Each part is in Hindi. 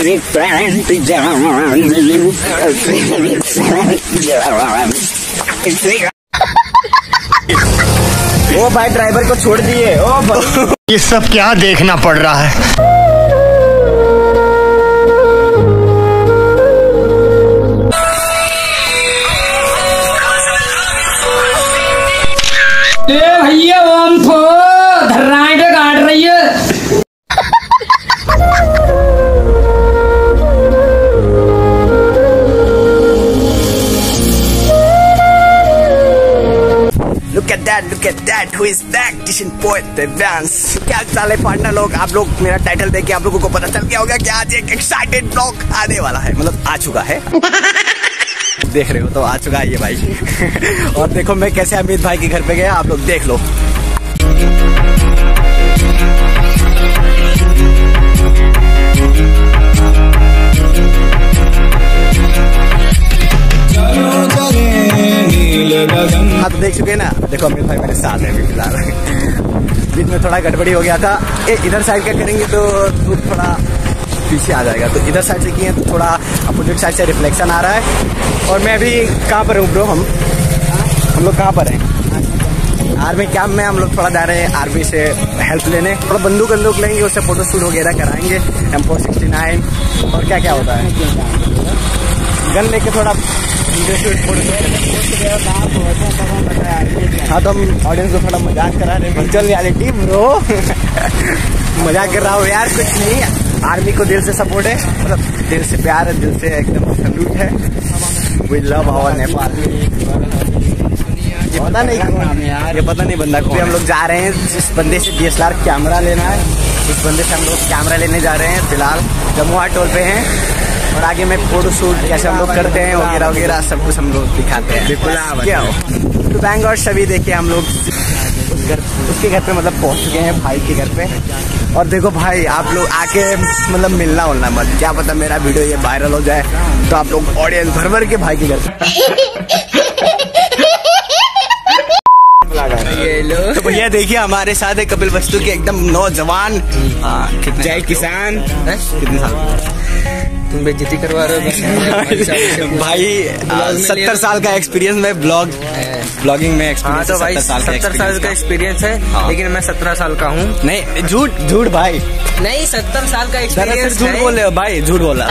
ओ भाई ड्राइवर को छोड़ दिए। ओ भाई ये सब क्या देखना पड़ रहा है। भैया ओम थो धर्राई पे काट रही है। Look at that, who is that? Mission Point Advance। क्या साले पार्टनर लोग, आप लोग मेरा टाइटल देख के आप लोगों को पता चल गया होगा कि आज एक एक्साइटेड ब्लॉग आने वाला है, मतलब आ चुका है। देख रहे हो तो आ चुका है ये भाई। और देखो मैं कैसे अमित भाई के घर पे गया, आप लोग देख लो। हाँ तो देख चुके हैं ना। देखो अमित भाई मेरे साथ है अभी फिलहाल। बीच में थोड़ा गड़बड़ी हो गया था। इधर साइड का करेंगे तो थोड़ा पीछे आ जाएगा, तो इधर साइड से किए तो थोड़ा अपोजिट साइड से रिफ्लेक्शन आ रहा है। और मैं अभी कहाँ पर हूँ ब्रो? हम लोग कहाँ पर हैं? आर्मी कैंप में हम लोग थोड़ा जा रहे हैं आर्मी से हेल्प लेने। थोड़ा बंदूक लेंगे, उससे फोटोशूट वगैरह कराएंगे। M469 और क्या क्या होता है, गन लेके थोड़ा हाँ तो हम ऑडियंस को थोड़ा मजाक करा रहे हैं। Virtual reality bro. मजाक कर रहा हूँ यार, कुछ नहीं है। आर्मी को दिल से सपोर्ट है, मतलब दिल से प्यार है, दिल से एकदम सैल्यूट है। We love our Nepal. ये पता नहीं, ये पता नहीं बंदा को। हम लोग जा रहे हैं जिस बंदे से DSLR कैमरा लेना है, उस बंदे से हम लोग कैमरा लेने जा रहे हैं। फिलहाल जमुआ टोल पे हैं और आगे में फोटो शूट कैसे हम लोग करते हैं वगैरह वगैरह सब कुछ हम लोग दिखाते हैं। क्या हो तो बैंग और सभी देखिए हम लोग उसके घर पे मतलब पहुंच चुके हैं, भाई के घर पे। और देखो भाई आप लोग आके मतलब मिलना उलना मत, क्या पता मेरा वीडियो ये वायरल हो जाए तो आप लोग ऑडियंस भर भर के भाई के घर पे। तो भैया देखिए हमारे साथ है कपिल वस्तु के एकदम नौजवान। जय किसान। कितने साल तुम बेइज्जती करवा रहे हो भाई? 70 साल का एक्सपीरियंस में ब्लॉगिंग में एक्सपीरियंस। तो भाई 70 साल का एक्सपीरियंस है, लेकिन मैं 17 साल का हूँ। नहीं झूठ भाई, नहीं 70 साल का एक्सपीरियंस। झूठ बोल रहे हो भाई, झूठ बोला।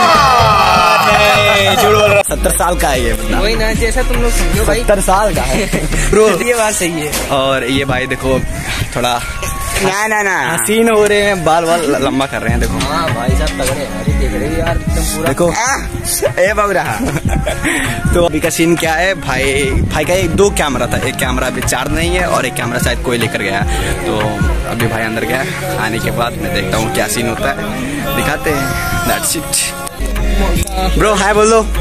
झूठ बोल रहा। 70 साल का है ये। वही ना, जैसा तुम लोग समझो भाई। 70 साल का है ब्रो, ये बात सही है। और ये भाई देखो थोड़ा ना हसीन हो रहे हैं, बाल लंबा कर रहे हैं। देखो हाँ भाई साहब तगड़े हैं, देख रहे हो यार पूरा। देखो ए बाबू रहा। तो अभी का सीन क्या है, भाई का एक 2 कैमरा था, एक कैमरा अभी चार्ज नहीं है और एक कैमरा शायद कोई लेकर गया। तो अभी भाई अंदर गया, आने के बाद मैं देखता हूँ क्या सीन होता है, दिखाते हैं। That's it bro. हाय बोल दो।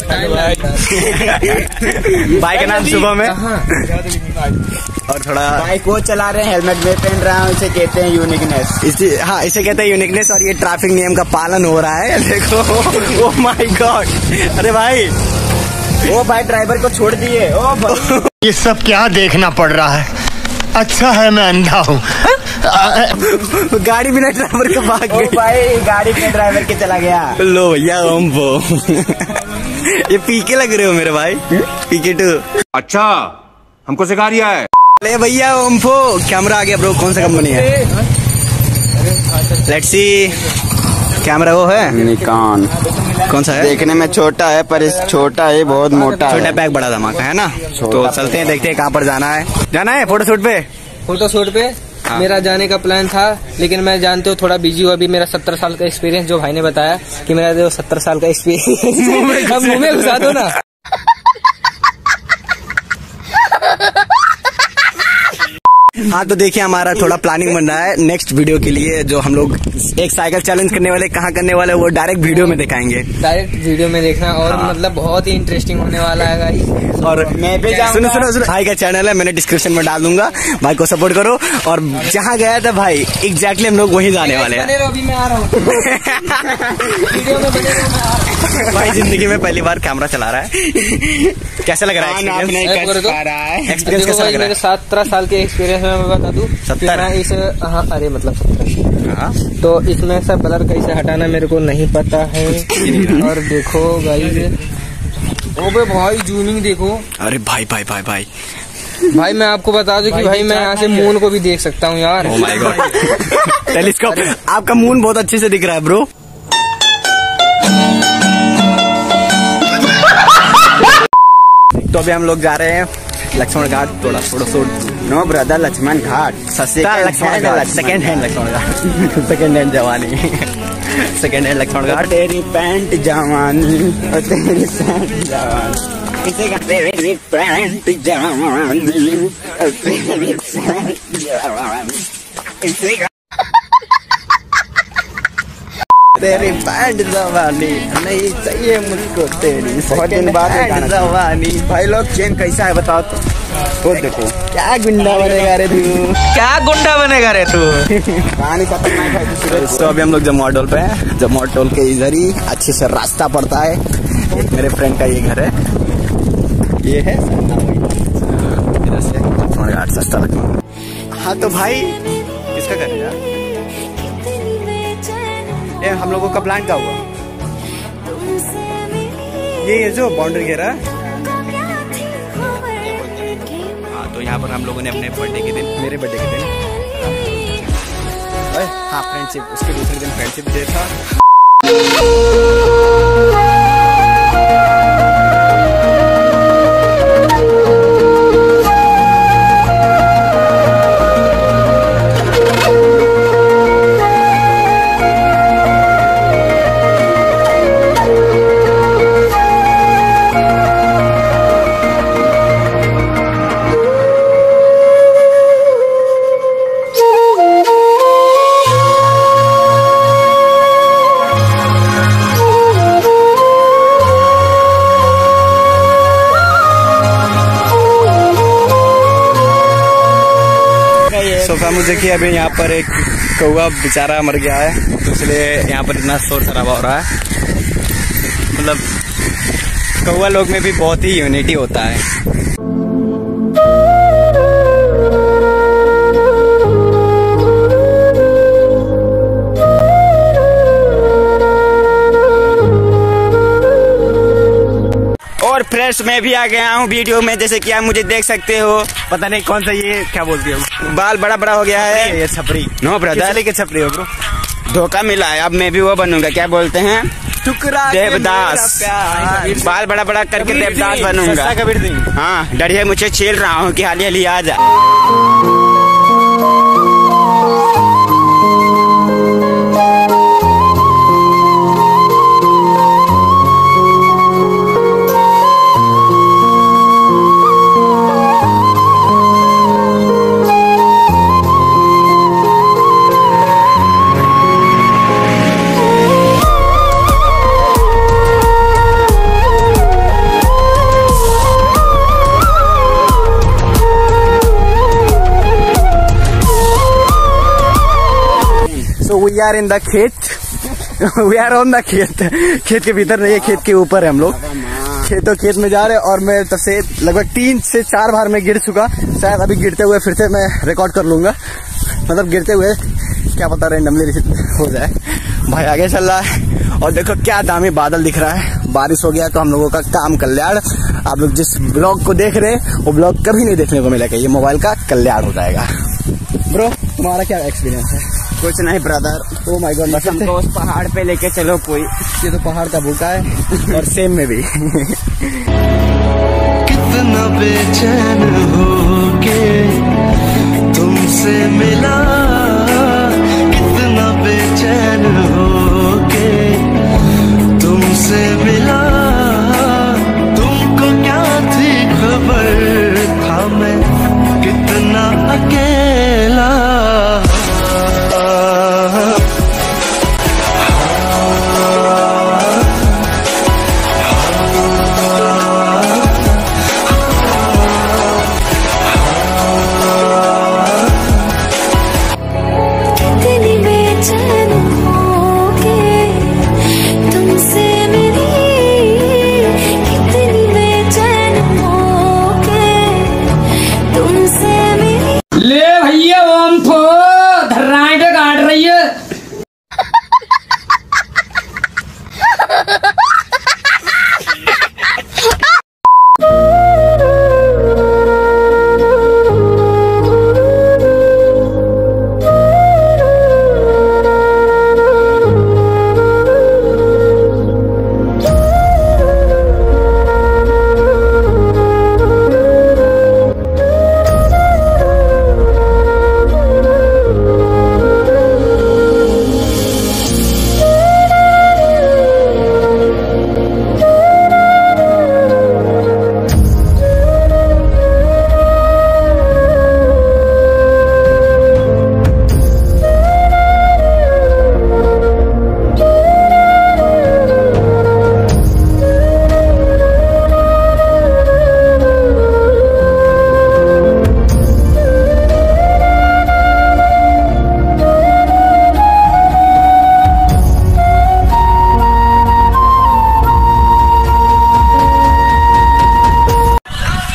भाई का नाम शुभम है और थोड़ा बाइक वो चला रहे हैं, हेलमेट में पहन रहा हूँ, इसे कहते हैं यूनिकनेस। हाँ इसे कहते हैं यूनिकनेस। और ये ट्रैफिक नियम का पालन हो रहा है, देखो। ओह माय गॉड, अरे भाई ओ भाई ड्राइवर को छोड़ दिए। ओ भाई ये सब क्या देखना पड़ रहा है। अच्छा है मैं अंधा हूँ। गाड़ी बिना ड्राइवर के भाग गई। भाई गाड़ी के ड्राइवर के चला गया। लो भैया ओम वो। ये पीके लग रहे हो मेरे भाई, पीके 2। अच्छा हमको सिखा रिया है। अरे भैया ओम्फो कैमरा आ गया ब्रो। कौन सा कंपनी है? Let's see. कैमरा वो है निकॉन। कौन सा है? देखने में छोटा है पर इस छोटा है बहुत मोटा है। छोटा पैक बड़ा धमाका है ना। तो चलते हैं, देखते हैं कहाँ पर जाना है फोटोशूट पे। फोटोशूट पे मेरा जाने का प्लान था, लेकिन मैं जानते हो थोड़ा बिजी हूँ अभी। मेरा 70 साल का एक्सपीरियंस, जो भाई ने बताया कि मेरा जो 70 साल का एक्सपीरियंस अब मुँह में घुसा दो ना। हाँ तो देखिए हमारा थोड़ा प्लानिंग बन रहा है नेक्स्ट वीडियो के लिए, जो हम लोग एक साइकिल चैलेंज करने वाले, कहाँ करने वाले वो डायरेक्ट वीडियो में दिखाएंगे। डायरेक्ट वीडियो में देखना और हाँ। मतलब बहुत ही इंटरेस्टिंग होने वाला है गाइस। और मैं भी सुनो भाई का चैनल है, मैंने डिस्क्रिप्शन में डाल दूंगा, भाई को सपोर्ट करो। और जहाँ गया था भाई एग्जैक्टली हम लोग वहीं जाने वाले हैं। अभी मैं आ रहा हूँ। वीडियो में बने रहो। भाई जिंदगी में पहली बार कैमरा चला रहा है। कैसा लग रहा है एक्सपीरियंस? मेरे 17 साल के एक्सपीरियंस मैं बता दूं 70 मैं इस हाँ अरे मतलब 70 हाँ तो इसमें से ब्लर कैसे हटाना मेरे को नहीं पता है। और देखो गाइस, ओबे भाई जूमिंग देखो। अरे भाई भाई भाई भाई भाई मैं आपको बता दूं कि भाई मैं यहाँ से मून को भी देख सकता हूँ यार। Oh my god, telescope. आपका मून बहुत अच्छे से दिख रहा है ब्रो। तो अभी हम लोग जा रहे हैं लक्ष्मण घाट, थोड़ा shoot. No brother, Lakshman Ghat. Second hand Lakshman Ghat. Second hand जवानी। Second hand Lakshman Ghat. तेरी पैंट जवानी, और तेरी पैंट जवानी, तेरी पैंट जवानी, और तेरी पैंट जवानी, तेरी पैंट जवानी नहीं चाहिए मुझको तेरी बहुत दिन बाद ये गाना जवानी। भाई लोग चेन कैसा है बताओ तो। वो देखो क्या गुंडा बनेगा रे तू, क्या गुंडा बनेगा रे तू। कहानी खतरनाक है दूसरे। तो अभी हम लोग जमुआ टोल पे हैं। जमुआ टोल के इधर ही अच्छे से रास्ता पड़ता है। मेरे फ्रेंड का ये घर है, ये है इधर से लक्ष्मण घाट सस्ता लक्ष्मण। हाँ तो भाई किसका घर है यार? ये हम लोगों का प्लान का हुआ, ये जो बाउंड्री घेरा। हाँ तो यहाँ पर हम लोगों ने अपने बर्थडे के दिन, मेरे बर्थडे के दिन, हाँ फ्रेंडशिप, उसके दूसरे दिन फ्रेंडशिप डे था। मुझे कि अभी यहाँ पर एक कौवा बेचारा मर गया है, तो इसलिए यहाँ पर इतना शोर शराबा हो रहा है। मतलब कौवा लोग में भी बहुत ही यूनिटी होता है। और फ्रेंड्स मैं भी आ गया हूँ वीडियो में, जैसे कि आप मुझे देख सकते हो। पता नहीं कौन सा ये क्या बोलती हो, बाल बड़ा बड़ा हो गया है। ये छपरी। नो ब्रदर, के छपरी हो ब्रो। धोखा मिला है, अब मैं भी वो बनूंगा, क्या बोलते हैं, देवदास। बाल बड़ा बड़ा करके देवदास बनूंगा। हाँ डरिए, मुझे छील रहा हूँ कि हाली हाली आ जा। We are in the खेत, we are on the खेत। खेत के भीतर नहीं है, खेत के ऊपर है हम लोग। खेत में जा रहे हैं और मैं तब से लगभग 3 से 4 बार मैं गिर चुका। शायद अभी गिरते हुए फिर से मैं रिकॉर्ड कर लूंगा, मतलब गिरते हुए क्या पता रैंडमली हो जाए। भाई आगे चल रहा है और देखो क्या दामी बादल दिख रहा है। बारिश हो गया तो हम लोगों का काम कल्याण। आप लोग जिस ब्लॉग को देख रहे हैं वो ब्लॉग कभी नहीं देखने को मिलेगा, ये मोबाइल का कल्याण हो जाएगा। ब्रो तुम्हारा क्या एक्सपीरियंस है? कुछ नहीं ब्रदर। ओ माय गॉड, बस हमको उस पहाड़ पे लेके चलो कोई। ये तो पहाड़ का भूखा है और सेम में भी। कितना बेचैन हो के तुमसे मिला, कितना बेचैन हो के तुमसे मिला। तुमको क्या थी खबर, था मैं कितना अकेला। कितनी बेचैन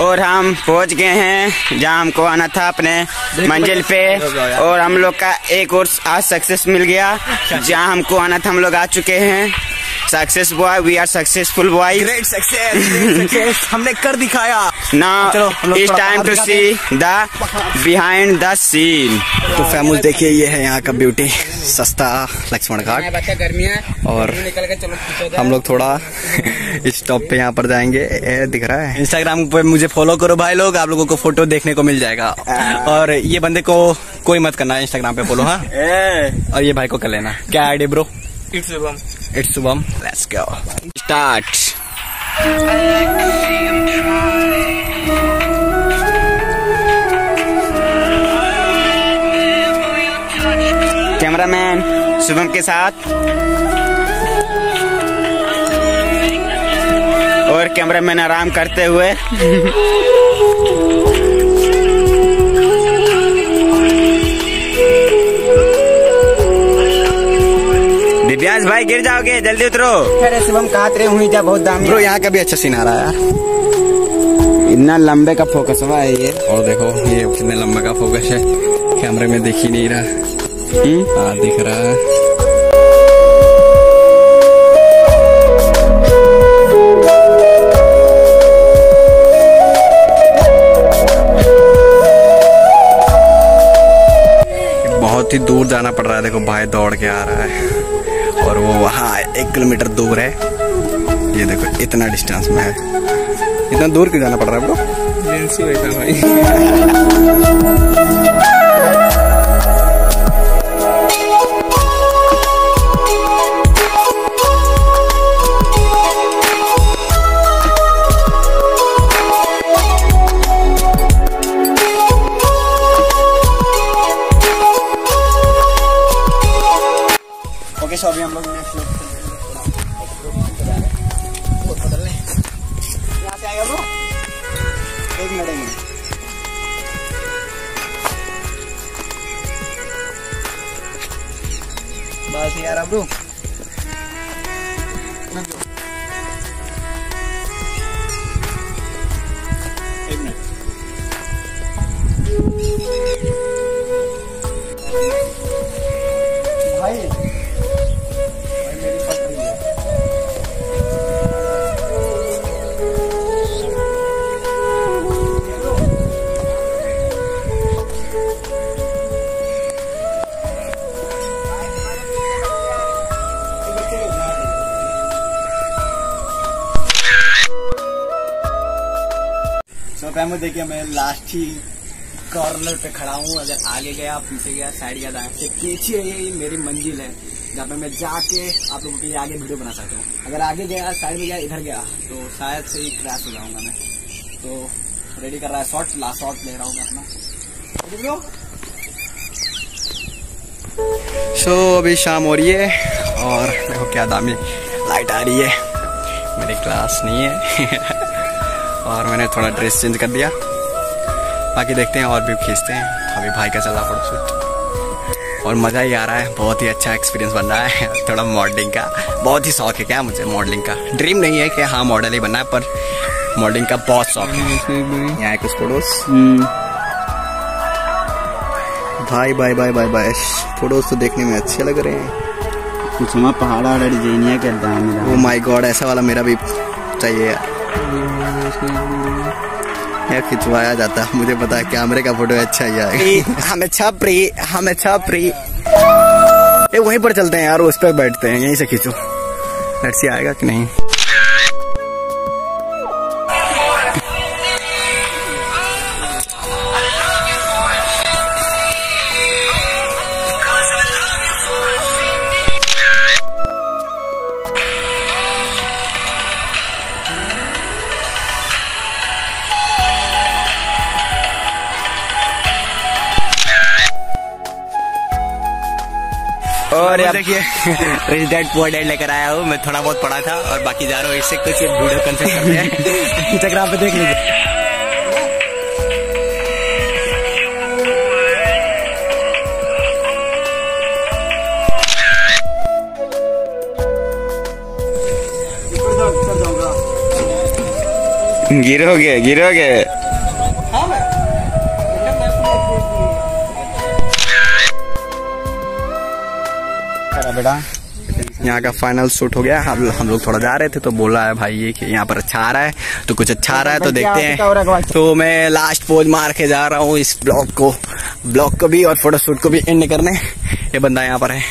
और हम पहुंच गए हैं जहां हमको आना था अपने मंजिल पे। और हम लोग का एक और आज सक्सेस मिल गया, जहां हमको आना था हम लोग आ चुके हैं। Success boy, we are successful boy. Great success हमने कर दिखाया। Now it's time to see the behind the scene. तो फैमुस देखिए, ये है यहाँ का ब्यूटी, सस्ता लक्ष्मण घाट। और हम लोग थोड़ा स्टॉप पे यहाँ पर जाएंगे, दिख रहा है। इंस्टाग्राम पे मुझे फॉलो करो भाई लोग, आप लोगों को फोटो देखने को मिल जाएगा। और ये बंदे को कोई मत करना है इंस्टाग्राम पे फॉलो, हाँ। और ये भाई को कर लेना। क्या ID bro? It's Shubham. Let's go start. Cameraman Shubham के साथ और कैमरामैन आराम करते हुए। दिव्यांश भाई गिर जाओगे, जल्दी उतरो। अरे शिवम कहाँ तेरे हुई जा, बहुत दाम। ब्रो यहाँ का भी अच्छा सीन आ रहा है यार। इतना लंबे का फोकस हुआ है ये। और देखो ये कितने लंबे का फोकस है, कैमरे में दिख ही नहीं रहा। हाँ दिख रहा है। बहुत ही दूर जाना पड़ रहा है, देखो भाई दौड़ के आ रहा है। और वो वहाँ 1 किलोमीटर दूर है। ये देखो इतना डिस्टेंस में है। इतना दूर क्यों जाना पड़ रहा है ब्रो? ओके सो अभी हम लोग नेक्स्ट बदलने यहाँ से आएगा ब्रो। 1 मिनट बस नहीं आ रहा ब्रो। भाई तो देखिए मैं लास्ट ही कॉर्नर पे खड़ा हूँ। अगर आगे गया, पीछे गया, साइड गया, दाएं से पीछे, ये मेरी मंजिल है जहाँ पे मैं जाके आप लोगों के लिए आगे वीडियो बना सकता हूँ। अगर आगे गया, साइड में गया, इधर गया तो शायद से ही क्रैश हो जाऊंगा मैं। तो रेडी कर रहा है शॉट, लास्ट शॉट ले रहा हूँ मैं अपना। सो अभी शाम हो रही है और देखो क्या दामी लाइट आ रही है। मेरी क्लास नहीं है और मैंने थोड़ा ड्रेस चेंज कर दिया। बाकी देखते हैं और भी खींचते हैं। अभी भाई का चला फोटोशूट और मज़ा ही आ रहा है। बहुत ही अच्छा एक्सपीरियंस बन रहा है। थोड़ा मॉडलिंग का बहुत ही शौक है क्या मुझे। मॉडलिंग का ड्रीम नहीं है कि हाँ मॉडल ही बनना है, पर मॉडलिंग का बहुत शौक है। यहाँ कुछ फोटोज भाई bye bye bye bye. Photos तो देखने में अच्छे लग रहे हैं। कुछ पहाड़ा डिजाइन करता है। ओ माय गॉड, ऐसा वाला मेरा भी चाहिए यार। खिंचवाया जाता, मुझे पता है कैमरे का फोटो अच्छा ही आएगा। हमें छपरी वहीं पर चलते हैं यार, उस पर बैठते हैं, यहीं से खींचो। लेट्स सी आएगा कि नहीं। और देखिए रिच डैड पुअर डैड लेकर आया हूँ मैं। थोड़ा बहुत पढ़ा था और बाकी जा रहा हूँ। इससे कुछ वीडियो कंसेप्ट करते हैं। इंस्टाग्राम पे देख लीजिए। गिरोगे बेटा। यहाँ का फाइनल शूट हो गया। हम लोग थोड़ा जा रहे थे तो बोला है भाई ये कि यहाँ पर अच्छा आ रहा है, तो कुछ अच्छा आ रहा है तो देखते हैं। तो मैं लास्ट पोज मार के जा रहा हूँ इस ब्लॉग को भी और फोटोशूट को भी एंड करने। ये बंदा यहाँ पर है।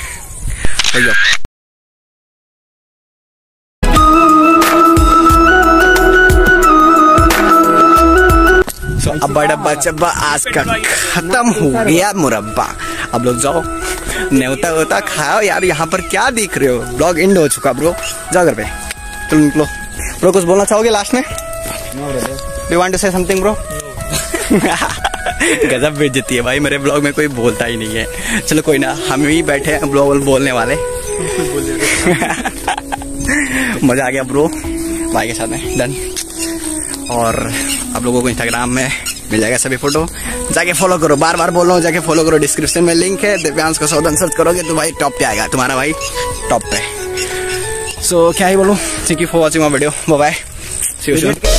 अब बड़ा चब्बा आज का खत्म हो गया मुरब्बा। अब लोग जाओ न्योता वोता खाओ यार। यहाँ पर क्या दिख रहे हो? ब्लॉग एंड हो चुका ब्रो, जाओ घर पे। चलो निकलो ब्रो। कुछ बोलना चाहोगे लास्ट में? Do you want to say something bro? गजब बेइज्जती है भाई, मेरे ब्लॉग में कोई बोलता ही नहीं है। चलो कोई ना, हम ही बैठे हैं ब्लॉग बोलने वाले। मजा आ गया ब्रो भाई के साथ में। डन। और आप लोगों को इंस्टाग्राम में मिल जाएगा सभी फोटो, जाके फॉलो करो। बार बार बोल रहा हूँ, जाके फॉलो करो। डिस्क्रिप्शन में लिंक है। दिव्यांश को सौदन सर्च करोगे तो भाई टॉप पे आएगा, तुम्हारा भाई टॉप पे। सो क्या ही बोलूँ। Thank you for watching my video. Bye bye, see you soon.